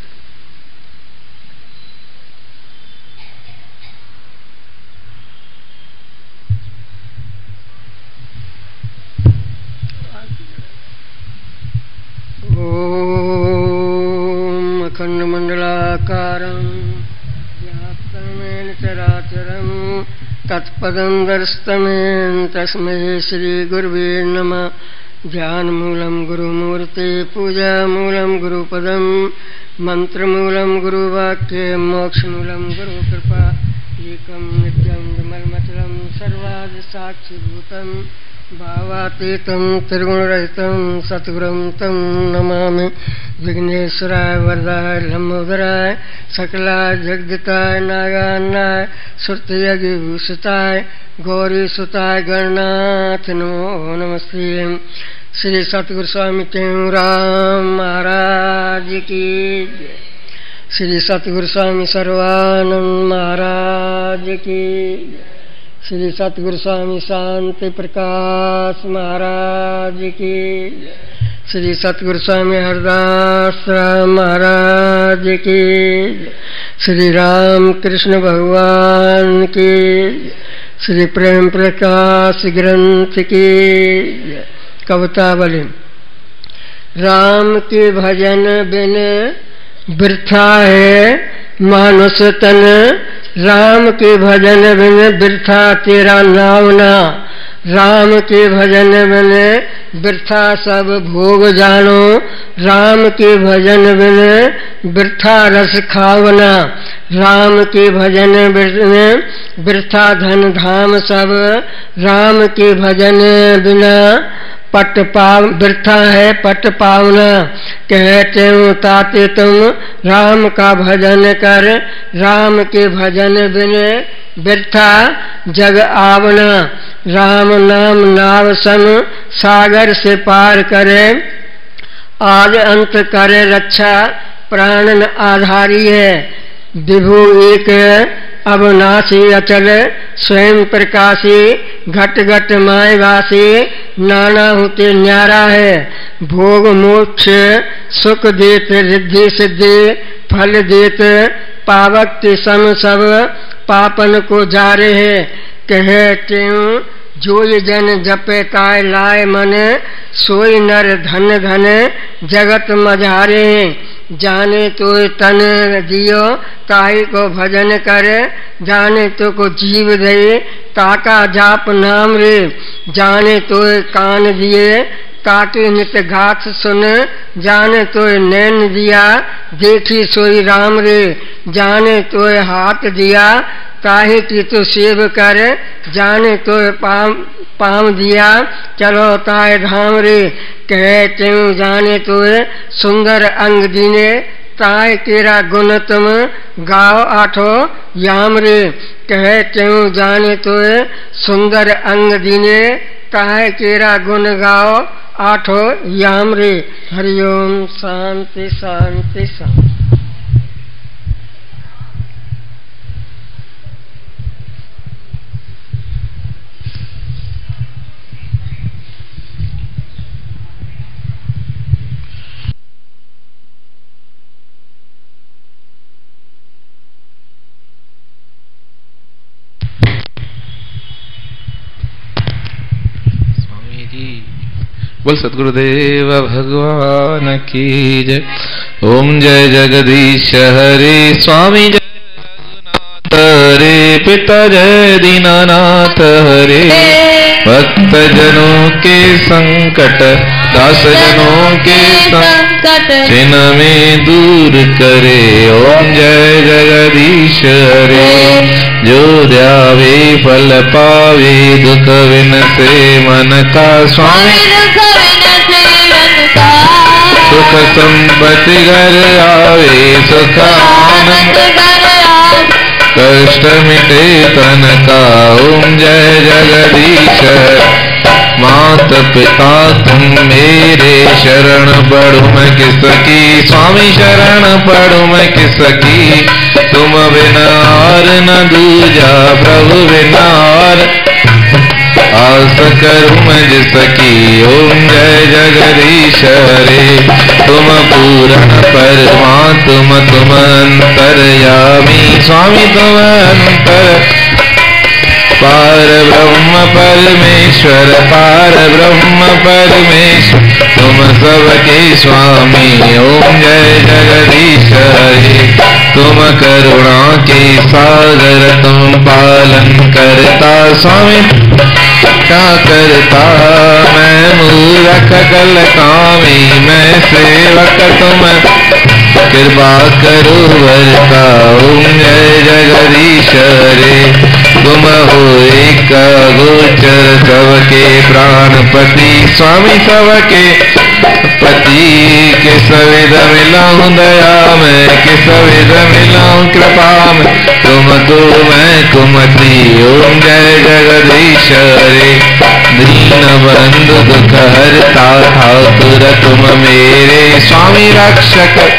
ओम अखंड मंडलाकारं व्याप्तं चराचरं तत्पदं दर्शनं तस्मै श्री गुरुवे नमः। ध्यान मूलम गुरुमूर्ति, पूजा मूलम गुरुपदम, मंत्र मूलम गुरुवाक्य, मोक्ष मूलम गुरु कृपा। एकम नित्यं विमलमचलं सर्वादि साक्षिभूतं भावातीतं त्रिगुणरहितं सद्गुरुं तं नमामि। विघ्नेश्वराय वरदाय लंबोदराय सकलाय जगदिताय नागान्नाय श्रुतियज्ञभूषिताय गौरीसुताय गणनाथ नमो नमस्ते। श्री सतगुरु स्वामी टेऊराम महाराज की जय। श्री सतगुरु स्वामी सर्वानंद महाराज की जय। श्री सतगुरु स्वामी शांति प्रकाश महाराज की जय। श्री सतगुरु स्वामी हरदास राम महाराज की जय। श्री राम कृष्ण भगवान की जय। श्री प्रेम प्रकाश ग्रंथ की जय। कविता बलि। राम के भजन बिन वृथा है मानुष तन, राम के भजन बिन वृथा तेरा नावना। राम के भजन बिन वृथा सब भोग जानो, राम के भजन बिन वृथा रस खावना। राम के भजन बिन वृथा धन धाम सब, राम के भजन बिना पट पाव वृथा है पट पावना। कहते हो ताते तुम राम का भजन कर, राम के भजन बिन वृथा जग आवना। राम नाम नाव सन सागर से पार करे, आज अंत करे रक्षा प्राण आधारी है। विभु एक अविनाशी अचल स्वयं प्रकाशी घट घट माय वासी नाना होते न्यारा है भोग मोक्ष सुख देत रिद्धि सिद्धि फल देत पावक के सम सब पापन को जारे है कहे त्यों जोय जन जपे ताय लाय मन सोई नर धन धन जगत मझारे जाने तो तन दियो ताई को भजन कर जाने तो को जीव दे ताका जाप नाम रे जाने तो कान दिए ताके नित गाथ सुन जाने तो नैन दिया देखी सोई राम रे जाने तो हाथ दिया ताहे की तो सेव कर जाने तो पाम पाम दिया चलो ताए धाम रे कहे त्यों जाने तो सुंदर अंग दीने ताए तेरा गुण तुम गाओ आठो याम रे कहे त्यों जाने तो सुंदर अंग दीने ताए तेरा गुण गाओ आठो याम रे। हरिओम शांति शांति शांति। बोल सतगुरुदेव भगवान की जय। ओम जय जगदीश हरे स्वामी जय रघुनाथ हरे पिता जय दीनानाथ हरे भक्त जनों के संकट दास जनों के संकट छिन में दूर करे। ओम जय जगदीश हरे जो ध्यावे फल पावे दुख विन से मन का स्वामी सुख संपत्ति घर आवे सुख आनंद कष्ट मिटे तन का। ओम जय जगदीश मात पिता तुम मेरे शरण पढ़ू मैं किसकी स्वामी शरण पढ़ू मैं किसकी तुम बिना और न दूजा प्रभु बिना और आस करूं मैं जिसकी। ओम जय जगदीश हरे तुम पूर्ण परमात्मा तुम अंतर्यामी स्वामी तुम अंतर पार ब्रह्म परमेश्वर पार ब्रह्म परमेश्वर तुम सबके स्वामी। ओम जय जगदीश हरे तुम करुणा के सागर तुम पालन करता स्वामी क्या करता मैं मूर्ख कल कामी मैं सेवक तुम कृपा करो वर्ता। ओम जय जगदीश हरे तुम हो एक गोचर सबके प्राणपति स्वामी सबके पति किस विध मिलाऊं दया में किस विध मिलाऊं कृपा में तुम तो मैं कुमति। ओम जय जगदीश हरे दीन बंधु दुख हरता ठाकुर तुम मेरे स्वामी रक्षक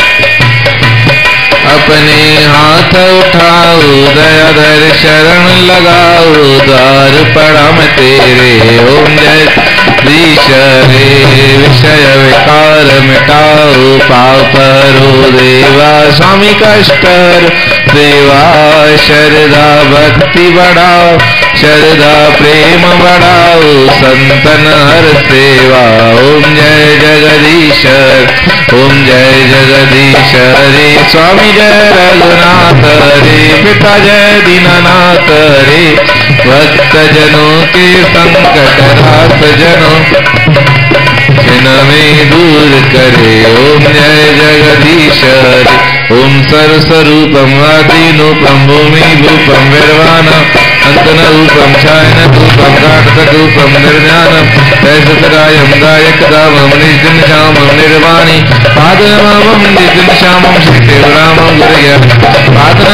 अपने हाथ उठाओ दया धर शरण लगाओ द्वार पड़ा मैं तेरे। ओम जय जगदीश हरे विषय विकार मिटाओ पाप हरो देवा स्वामी कष्ट देवा श्रद्धा भक्ति बढ़ाओ श्रद्धा प्रेम बढ़ाओ संतन हर सेवा। ओम जय जगदीश ओम जय जगदीश हरे स्वामी जय रघुनाथ हरे पिता जय दीनानाथ हरे भक्त जनों के संकट रात जनों छिन में दूर करे। ओम जय जगदीश हरे ओम सर्वस्वरूपम आदिनूपम भूमि भूपम निर्वाणम अंतन रूपम छायन रूपम घाटक रूपम निर्ज्ञानम तैसतरायम गायक दामम निर्जन श्यामम निर्वाणी पादनमम निर्जन श्यामम श्री रामम गुरुज्ञ पादन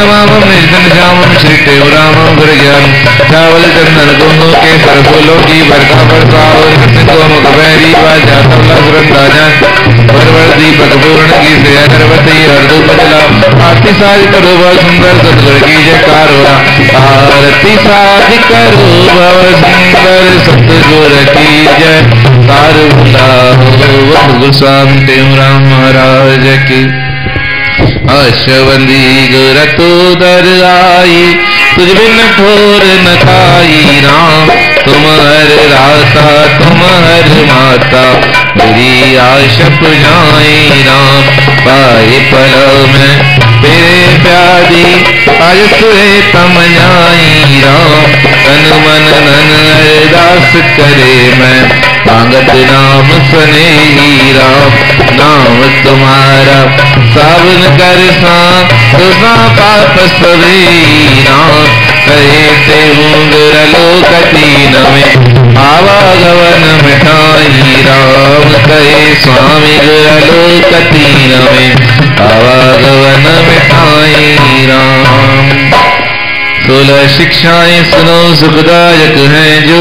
नमामं निर्धन श्यामं श्री टेवरामं गुर ज्ञान चावल चंदन कुंकुम के सरफूलों की बरखा बरसाओ गोमुख बैरी वाजा तबला सुरंदा जान परवर दीपक पूर्ण की से अगरबत्ती हरदूप जला आरती साज करो भव सुंदर सतगुर की जयकार हो आरती साज करो भव सुंदर सतगुर की जयकार बुलाओ गोस्वामी टेवराम महाराज की। अश्वंदी गुरतोदर आई तुझ बिन ठोर न खाई राम तुम हर राता तुम हर माता मेरी आशा पुजाई राम पाए पल में तेरे प्यारी आज सुहे तम जाई राम तन मन नन अरदास करे मैं मांगत नाम सने ही राम नाम तुम्हारा सावन कर सा तुसा पाप सवे राम कहे ते मुंगर लोकतीन में आवागवन मिठाई राम कहे स्वामी गुर लोकतीन में आवागवन मिठाई राम। सोलह शिक्षाएं सुनो सुखदायक हैं जो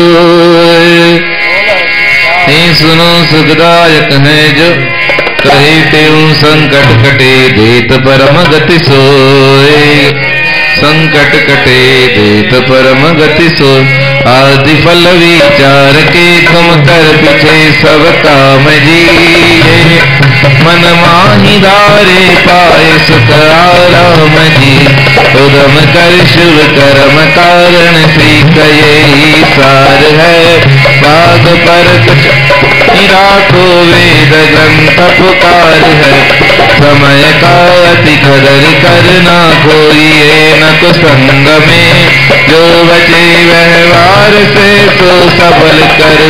सुनो सुखदायक है जो कहे तेऊ संकट कटे देत परम गति सोए संकट कटे देत परम गति सोए आदि फल विचार के तुम कर पीछे सब काम जी मन माही धारे पाए सुख आराम जी उदम कर शुभ कर्म कारण श्री कये सार है बाग पर कुछ राखो वेद ग्रंथ पुकार है समय का अति कदर करना कोई न तो संग में जो बचे व्यवहार से तो सबल कर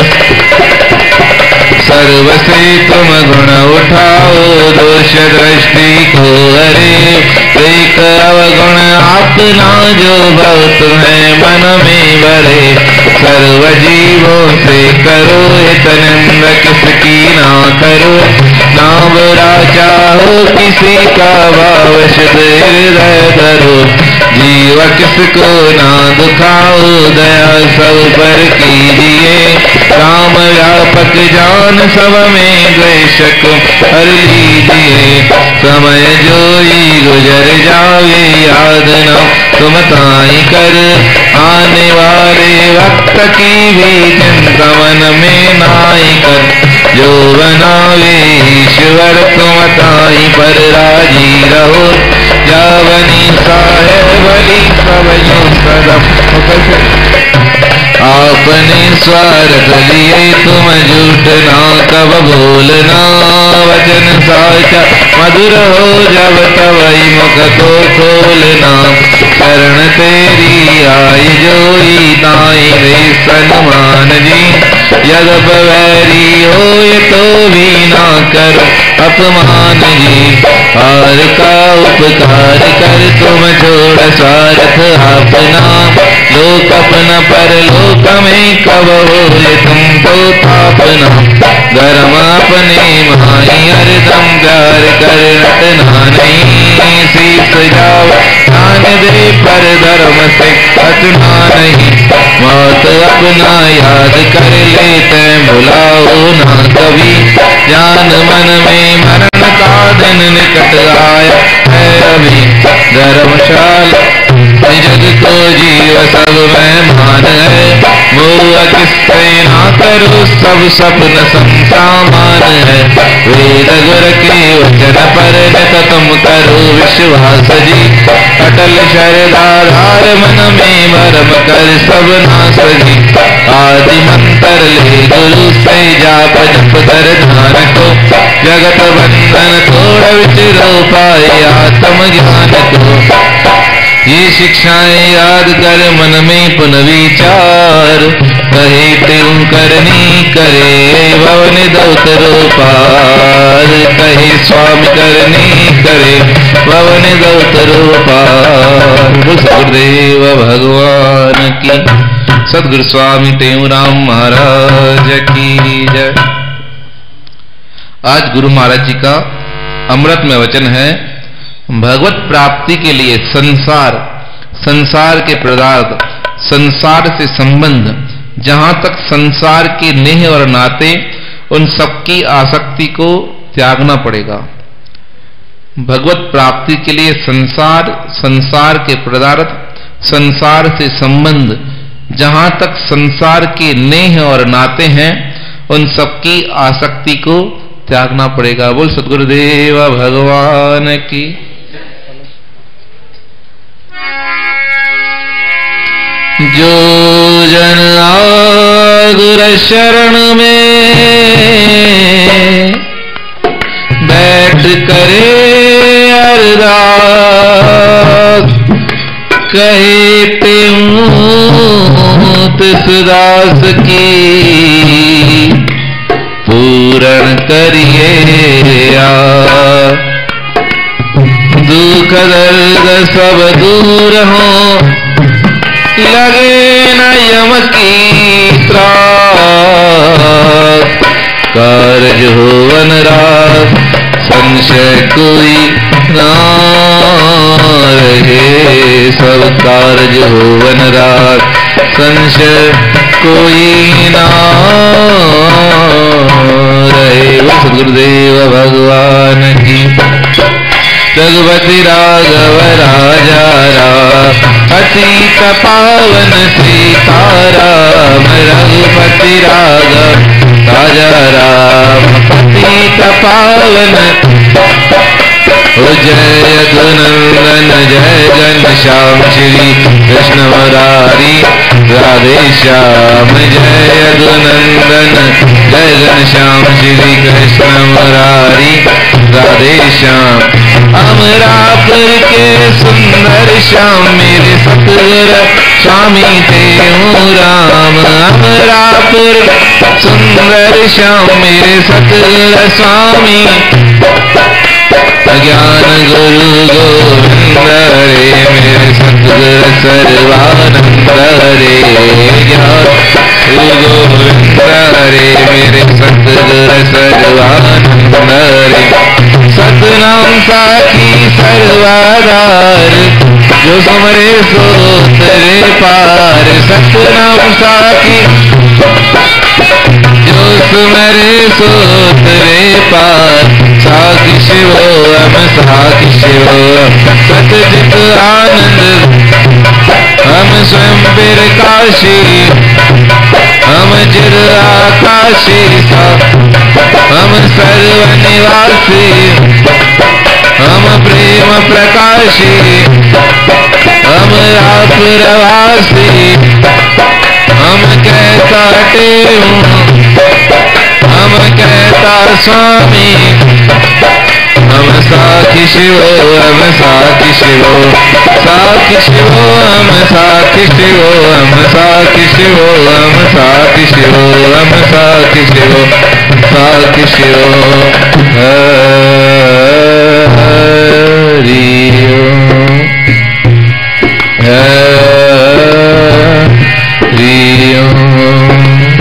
सर्व से तुम गुण उठाओ दोष दृष्टि को हरे एक अवगुण अपना जो बहुत है मन में भरे सर्व जीवों से करो हितनिंद किसकी ना करो ना बुरा चाहो किसी का भाव शुद्ध हृदय धरो जीव किसको ना दुखाओ दया सब पर कीजिए राम व्यापक जान सब में द्वेष को हर लीजिए समय जो ही गुजर जावे याद न तुम ताई कर आने वाले वक्त की भी चिंता मन में नाई कर जो बनावे ईश्वर तुम ताई पर राजी रहो जावनी साहेब बली सब यो सदम आपने स्वार्थ लिए तुम झूठ ना कब बोलना वचन साचा मधुर हो जब तवई मुख तो खोलना शरण तेरी आई जोई ताई रे सन्मान जी यद वैरी हो तो भी ना करो अपमान जी हार का उपकार कर तुम छोड़ स्वार्थ अपना लोक अपना पर लोक में कब हो तुमको तापना धर्म अपने माई हरदम प्यार कर रटना नहीं शीश जाओ ध्यान दे पर धर्म से हटना नहीं मौत अपना याद कर लेते भुलाओ ना कभी जान मन में मरण का दिन निकट आया है अभी धर्मशाला जग को जीव सब में मान है मोह किससे ना करो सब सपन संसामान है वेद गुर के वचन पर नित तुम करो विश्वास जी अटल शरदाधार मन में भरम कर सब नाश जी आदि मंत्र ले गुरु से जाप जप कर ध्यान को जगत बंधन थोड़ विचरो पाए आत्म ज्ञान को ये शिक्षाएं याद कर मन में पुन विचार कहे त्यों करनी करे भवन दौतरो पार कहे स्वामी करनी करे भवन दौतरो पार। गुरुदेव भगवान की सदगुरु स्वामी टेऊराम महाराज की जय। आज गुरु महाराज जी का अमृत में वचन है भगवत प्राप्ति के लिए संसार, संसार के पदार्थ, संसार से संबंध, जहां तक संसार के नेह और नाते, उन सबकी आसक्ति को त्यागना पड़ेगा। भगवत प्राप्ति के लिए संसार, संसार के पदार्थ, संसार से संबंध, जहां तक संसार के नेह और नाते हैं, उन सबकी आसक्ति को त्यागना पड़ेगा। बोल सद्गुरुदेव भगवान की। जो जन आगुर शरण में बैठ करे अरदास, कहे तिस दास की पूर्ण करिए आ। दुख दर्द सब दूर हो, लगे न यम की त्रास, कार्य होवन रास, संशय कोई ना रहे। सब कार्य होवन रास, संशय कोई ना रहे। सद्गुरुदेव भगवान की। रघुपति राघव राजा राम, अतीत पावन सीताराम। रघुपति राघव राजा राम, अतीत पावन। ओ जय रघुनंदन जय घनश्याम, श्री कृष्ण मुरारी राधे श्याम। जय रघुनंदन जय घनश्याम, श्री कृष्ण मुरारी राधे श्याम। अमरापुर के सुंदर श्याम, मेरे सतगुरु स्वामी तेऊ राम। अमरापुर सुंदर श्याम, मेरे सतगुरु स्वामी। ज्ञान गुरु गोविंद रे, मेरे सतगुरु सर्वानंद रे। ज्ञान गुरु गोविंद रे, मेरे सतगुरु सर्वानंद रे। सतनाम साखी सर्वाधार, जो सुमरे सो तेरे पार। सतनाम साखी जो सुमरे सो तेरे पार। साखी शिवो हम साखी शिवो, सतजित आनंद हम स्वयं बिरकाशी। हम जिर आकाशी सा, हम सर्व निवासी। हम प्रेम प्रकाशी, हम आप प्रवासी। हम कहता टेऊ, हम कहता स्वामी। हम साखी शिवो हम साखी शिवो, साखी शिवो हम साखी शिवो। हम साखी शिवो हम साखी शिवो, हम साखी शिवो साखी शिवो। हरि ओम हरि ओम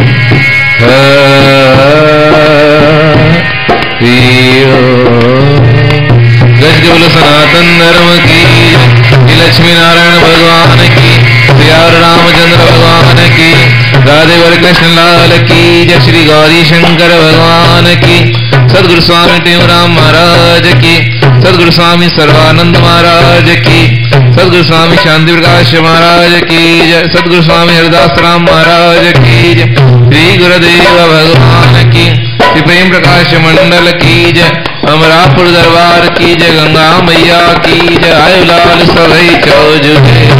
हरि ओम। गज के बोलो सनातन धर्म की, लक्ष्मी नारायण भगवान की, श्री रामचंद्र भगवान की, राधे वर कृष्ण लाल की जय। श्री गौरी शंकर भगवान की, सदगुरु स्वामी टेऊराम महाराज की, सदगुरु स्वामी सर्वानंद महाराज की, सदगुरु स्वामी शांति प्रकाश महाराज की जय। सदगुरु स्वामी हरिदास राम महाराज की जय। श्री गुरुदेव भगवान की, श्री प्रेम प्रकाश मंडल की जय। अमरापुर दरबार की जय। गंगा मैया की जय। आयु लाल सभई चौजुहे।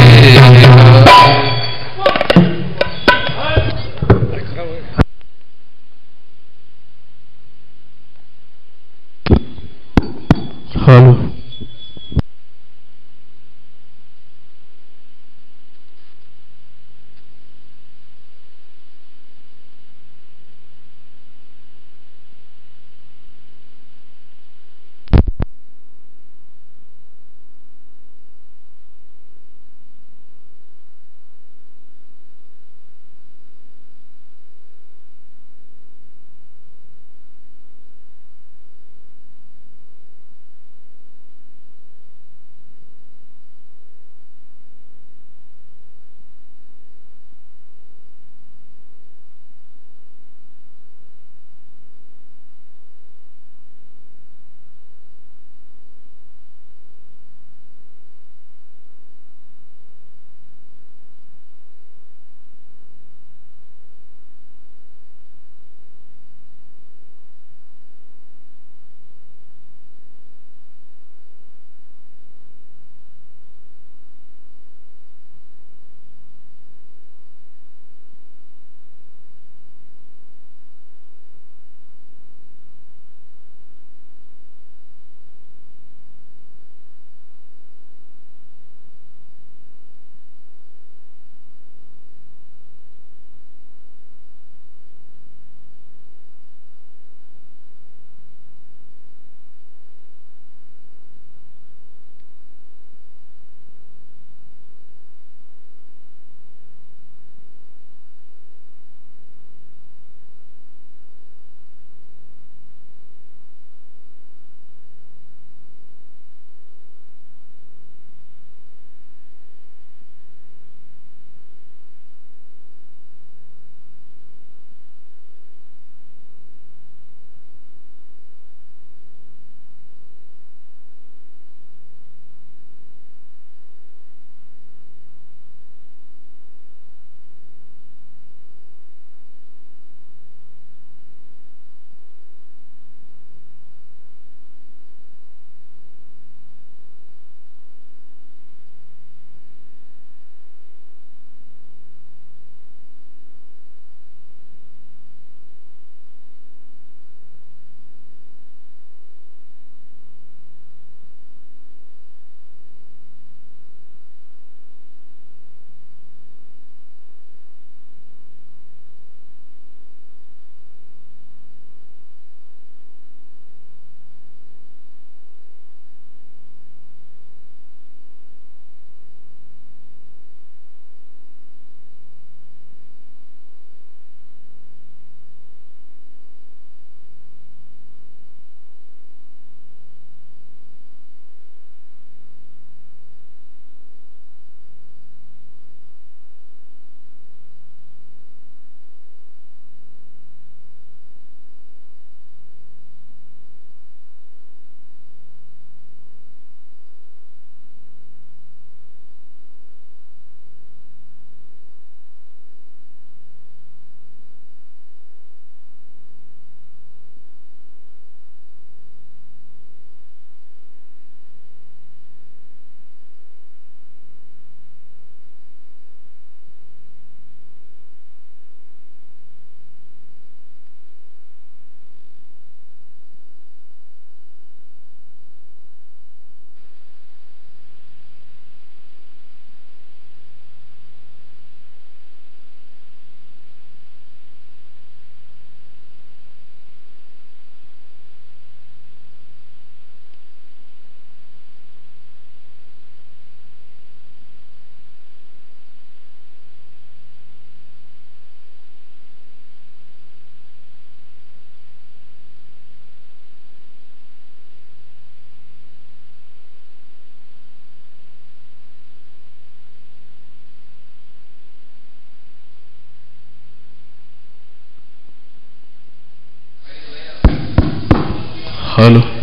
Hello hello.